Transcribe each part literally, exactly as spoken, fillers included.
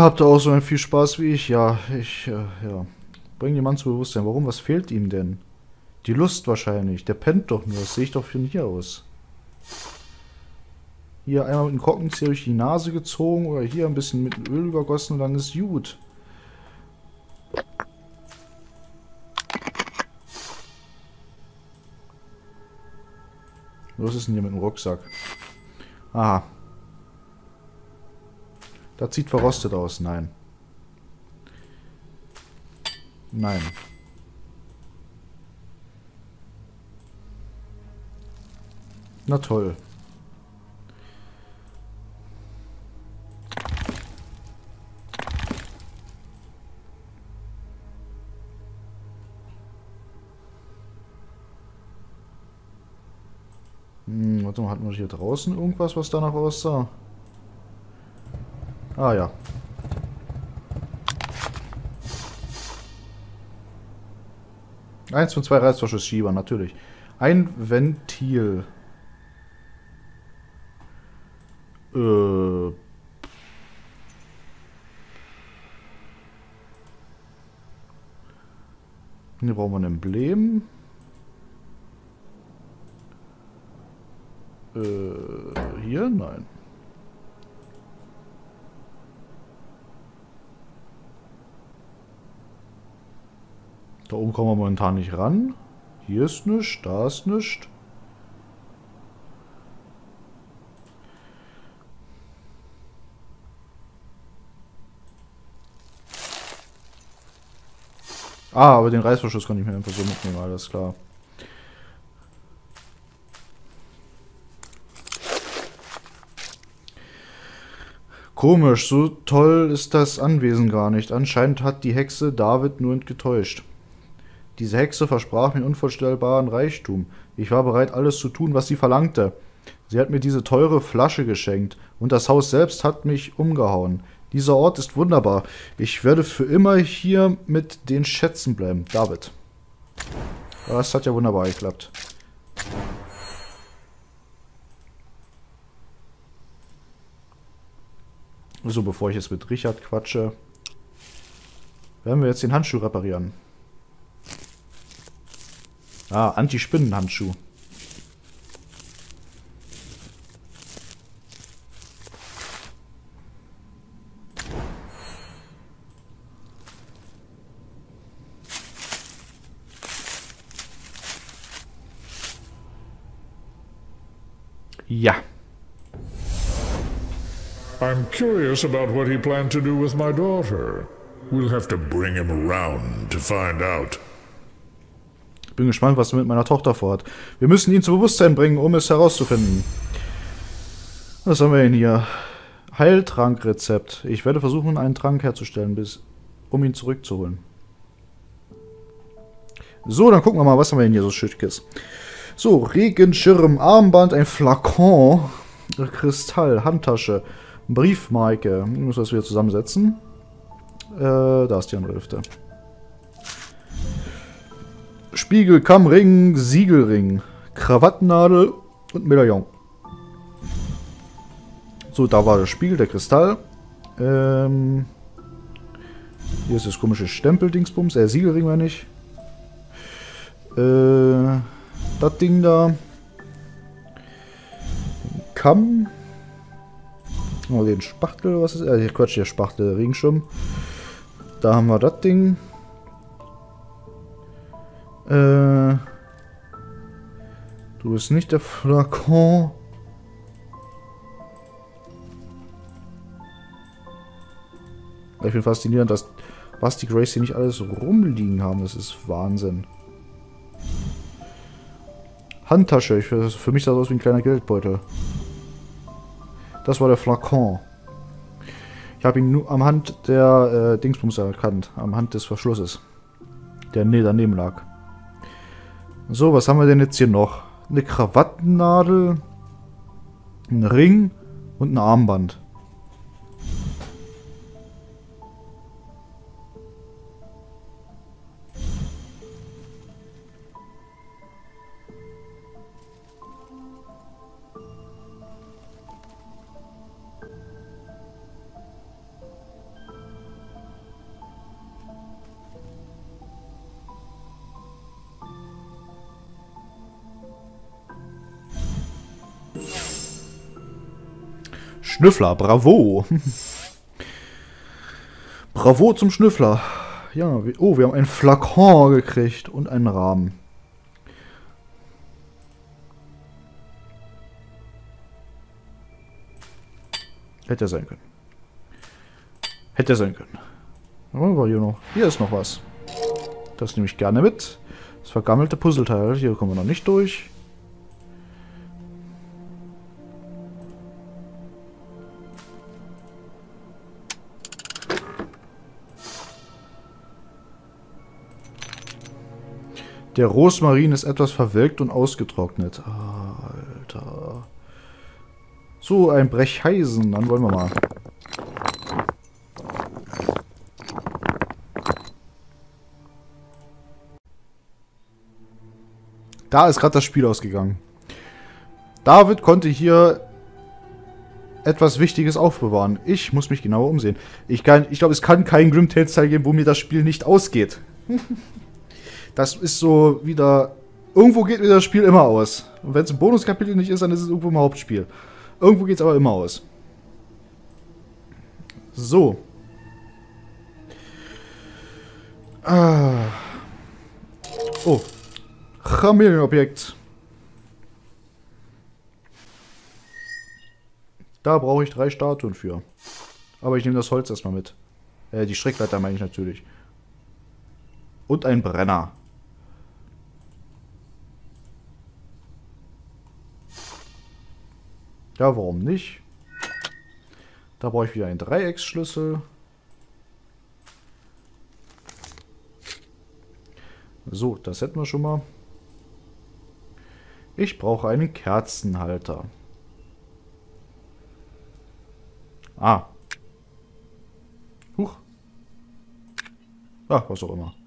habt ihr auch so viel Spaß wie ich? Ja, ich, äh, ja. Bring jemand zu Bewusstsein. Warum? Was fehlt ihm denn? Die Lust wahrscheinlich. Der pennt doch nur. Das sehe ich doch von hier aus. Hier einmal mit einem Korkenzieher durch die Nase gezogen oder hier ein bisschen mit Öl übergossen und dann ist gut. Was ist denn hier mit dem Rucksack? Aha. Das sieht verrostet aus. Nein. Nein. Na toll. Hm, warte mal, hatten wir hier draußen irgendwas, was danach aussah? Ah ja. Eins von zwei Reißverschlussschieber, natürlich. Ein Ventil. Äh. Hier brauchen wir ein Emblem. Äh, hier? Nein. Da oben kommen wir momentan nicht ran. Hier ist nichts, da ist nichts. Ah, aber den Reißverschluss kann ich mir einfach so mitnehmen, alles klar. Komisch, so toll ist das Anwesen gar nicht. Anscheinend hat die Hexe David nur getäuscht. Diese Hexe versprach mir unvorstellbaren Reichtum. Ich war bereit, alles zu tun, was sie verlangte. Sie hat mir diese teure Flasche geschenkt und das Haus selbst hat mich umgehauen. Dieser Ort ist wunderbar. Ich werde für immer hier mit den Schätzen bleiben. David. Das hat ja wunderbar geklappt. So, bevor ich jetzt mit Richard quatsche, werden wir jetzt den Handschuh reparieren. Ah, Anti-Spinnen-Handschuh. Ja. I'm curious about what he planned to do with my daughter. We'll have to bring him around to find out. Ich bin gespannt, was er mit meiner Tochter vorhat. Wir müssen ihn zu Bewusstsein bringen, um es herauszufinden. Was haben wir denn hier? Heiltrankrezept. Ich werde versuchen, einen Trank herzustellen, bis, um ihn zurückzuholen. So, dann gucken wir mal, was haben wir denn hier so Schickes. So, Regenschirm, Armband, ein Flakon, Kristall, Handtasche, Briefmarke. Ich muss das wieder zusammensetzen. Äh, da ist die andere Hälfte. Spiegel, Kammring, Siegelring, Krawattennadel und Medaillon. So, da war der Spiegel, der Kristall. Ähm, hier ist das komische Stempeldingsbums, äh, Siegelring meine ich. Äh, das Ding da. Kamm. Oh, den Spachtel, was ist? Äh, Quatsch, der Spachtel, Regenschirm. Da haben wir das Ding. Äh, du bist nicht der Flakon. Ich finde faszinierend, dass Basti Grace hier nicht alles rumliegen haben. Das ist Wahnsinn. Handtasche. Ich, für mich sah das aus wie ein kleiner Geldbeutel. Das war der Flakon. Ich habe ihn nur am Hand der äh, Dingsbums erkannt. Am Hand des Verschlusses. Der ne daneben lag. So, was haben wir denn jetzt hier noch? Eine Krawattennadel, ein Ring und ein Armband. Schnüffler, bravo. Bravo zum Schnüffler. Ja, wir, oh, wir haben einen Flakon gekriegt und einen Rahmen. Hätte sein können. Hätte sein können. Was haben wir hier noch? Hier ist noch was. Das nehme ich gerne mit. Das vergammelte Puzzleteil. Hier kommen wir noch nicht durch. Der Rosmarin ist etwas verwelkt und ausgetrocknet. Alter. So, ein Brecheisen. Dann wollen wir mal. Da ist gerade das Spiel ausgegangen. David konnte hier etwas Wichtiges aufbewahren. Ich muss mich genauer umsehen. Ich, kann, ich glaube, es kann keinen Grim Tales Teil geben, wo mir das Spiel nicht ausgeht. Das ist so wieder... Irgendwo geht mir das Spiel immer aus. Und wenn es ein Bonuskapitel nicht ist, dann ist es irgendwo im Hauptspiel. Irgendwo geht es aber immer aus. So. Ah. Oh. Familienobjekt. Da brauche ich drei Statuen für. Aber ich nehme das Holz erstmal mit. Äh, die Strickleiter meine ich natürlich. Und ein Brenner. Ja, warum nicht? Da brauche ich wieder einen Dreiecksschlüssel. So, das hätten wir schon mal. Ich brauche einen Kerzenhalter. Ah. Huch. Ah, was auch immer.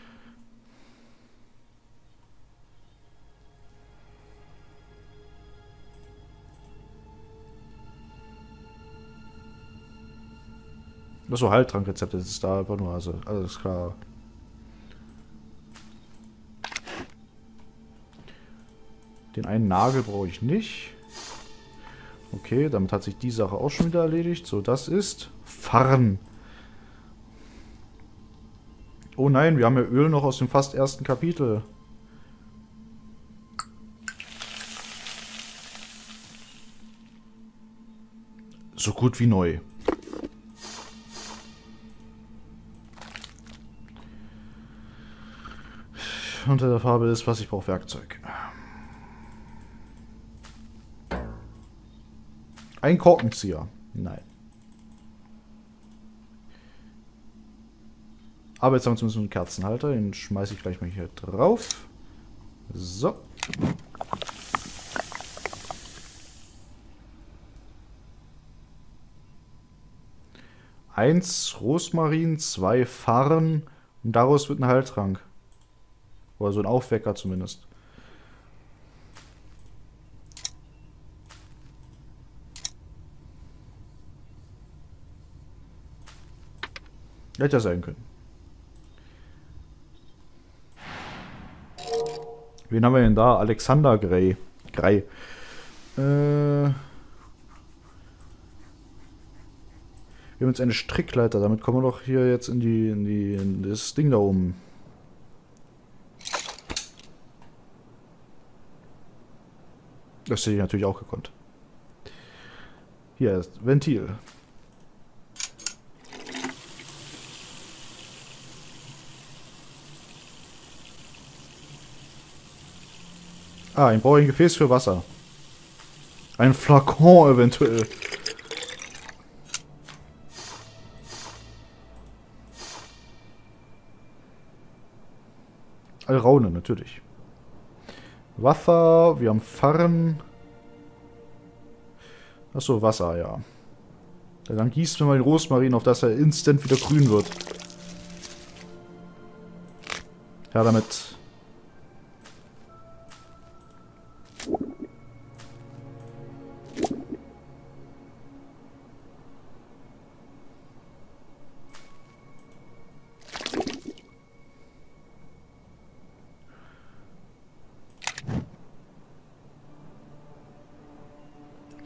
Achso, Heiltrankrezepte, das ist da einfach nur, also alles klar. Den einen Nagel brauche ich nicht. Okay, damit hat sich die Sache auch schon wieder erledigt. So, das ist Farn. Oh nein, wir haben ja Öl noch aus dem fast ersten Kapitel. So gut wie neu. Unter der Farbe ist, was ich brauche, Werkzeug. Ein Korkenzieher. Nein. Aber jetzt haben wir zumindest einen Kerzenhalter. Den schmeiße ich gleich mal hier drauf. So. Eins Rosmarin, zwei Farn und daraus wird ein Heiltrank. Oder so ein Aufwecker zumindest. Hätte ja sein können. Wen haben wir denn da? Alexander Grey. Grey. Äh, wir haben jetzt eine Strickleiter. Damit kommen wir doch hier jetzt in die, in die, in das Ding da oben. Das hätte ich natürlich auch gekonnt. Hier ist Ventil. Ah, ich brauche ein Gefäß für Wasser. Ein Flakon eventuell. Alraune, natürlich. Wasser, wir haben Farn. Achso, Wasser, ja. Dann gießt man mal den Rosmarin, auf dass er instant wieder grün wird. Ja, damit.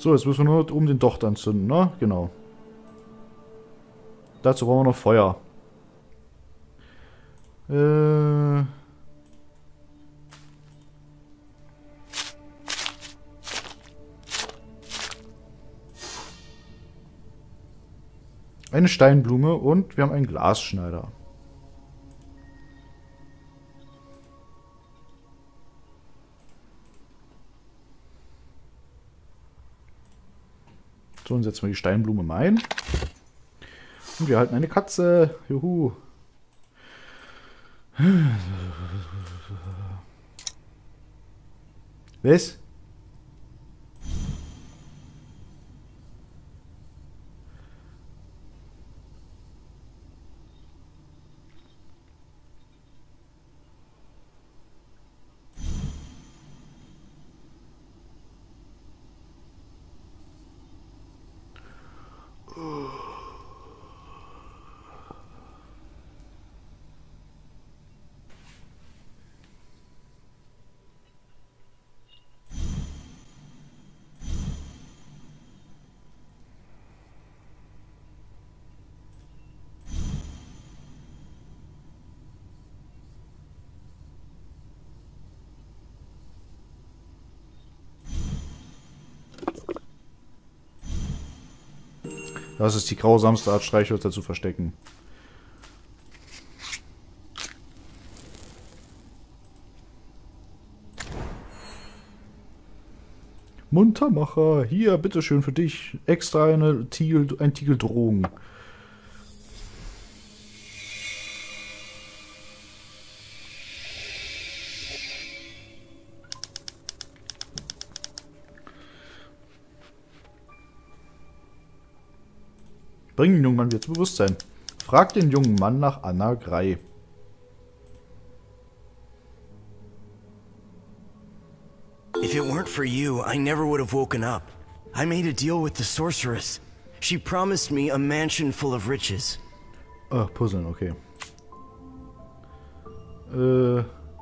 So, jetzt müssen wir nur um den Docht anzünden, ne? Genau. Dazu brauchen wir noch Feuer. Äh... Eine Steinblume und wir haben einen Glasschneider. So, und setzen wir die Steinblume mal ein. Und wir halten eine Katze. Juhu. Was? Das ist die grausamste Art, Streichhölzer zu verstecken. Muntermacher, hier, bitteschön für dich. Extra eine Tiegel, ein Tiegel Drogen. Bring den jungen Mann wieder zu Bewusstsein. Frag den jungen Mann nach Anna Grey. If it weren't for you, I never would have woken up. I made a deal with the sorceress. She promised me a mansion full of riches. Ah, Puzzeln, okay. Äh...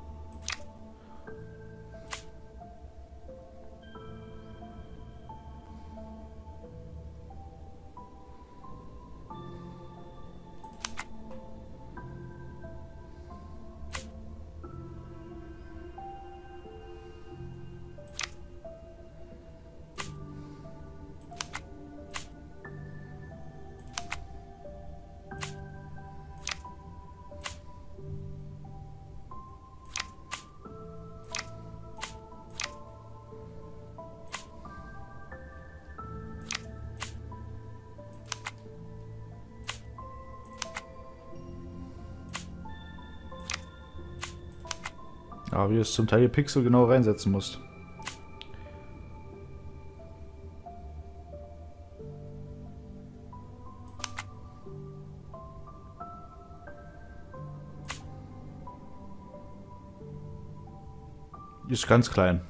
Aber wie du es zum Teil hier Pixel genau reinsetzen musst. Ist ganz klein.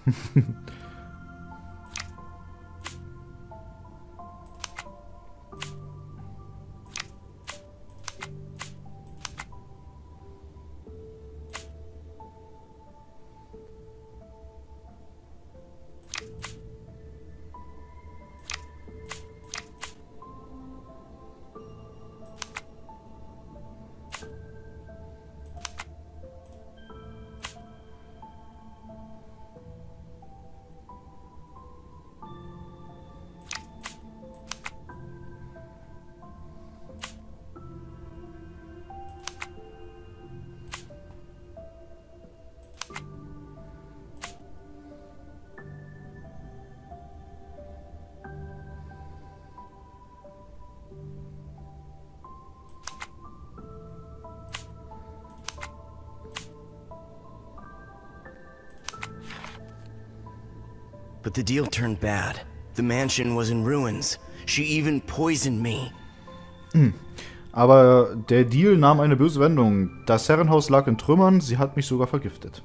But the deal turned bad. The mansion was in ruins. She even poisoned me. Hm. Aber der Deal nahm eine böse Wendung. Das Herrenhaus lag in Trümmern, sie hat mich sogar vergiftet.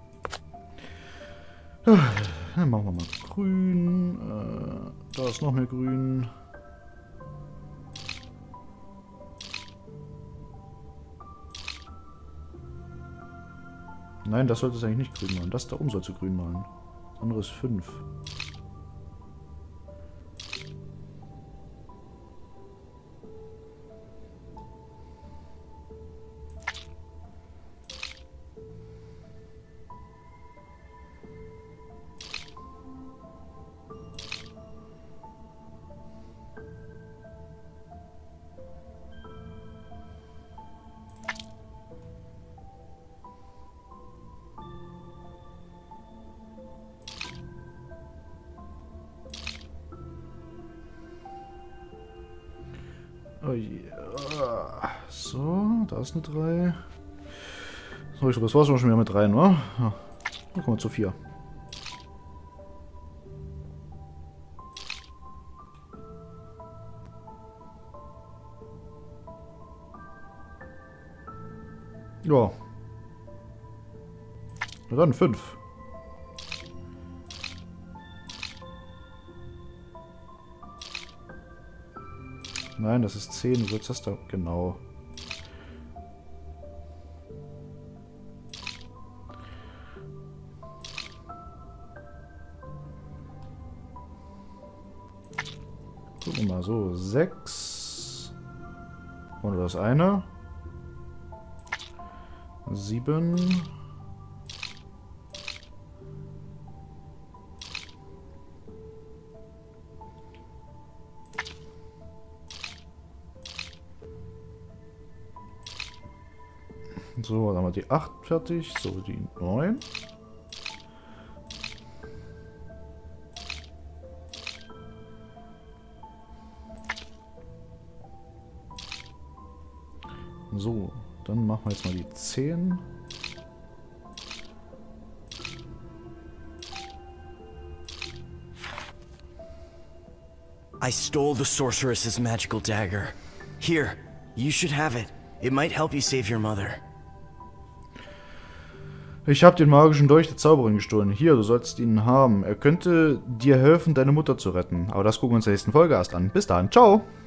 Dann machen wir mal grün. Äh, da ist noch mehr grün. Nein, das sollte es eigentlich nicht grün machen. Das da oben soll zu grün machen. Das andere ist fünf. Oh yeah. So, da ist eine drei. So, ich glaube, das war schon wieder mit drei, ne? Ja. Dann kommen wir zu vier. Ja. Na dann fünf. Nein, das ist zehn. So, jetzt hast du... Genau. Gucken wir mal so. sechs. Und das eine. sieben. So, dann haben wir die acht fertig. So, die neun. So, dann machen wir jetzt mal die zehn. I stole the sorceress's magical dagger. Here, you should have it. It might help you save your mother. Ich habe den magischen Dolch der Zauberin gestohlen. Hier, du sollst ihn haben. Er könnte dir helfen, deine Mutter zu retten. Aber das gucken wir uns in der nächsten Folge erst an. Bis dann, ciao!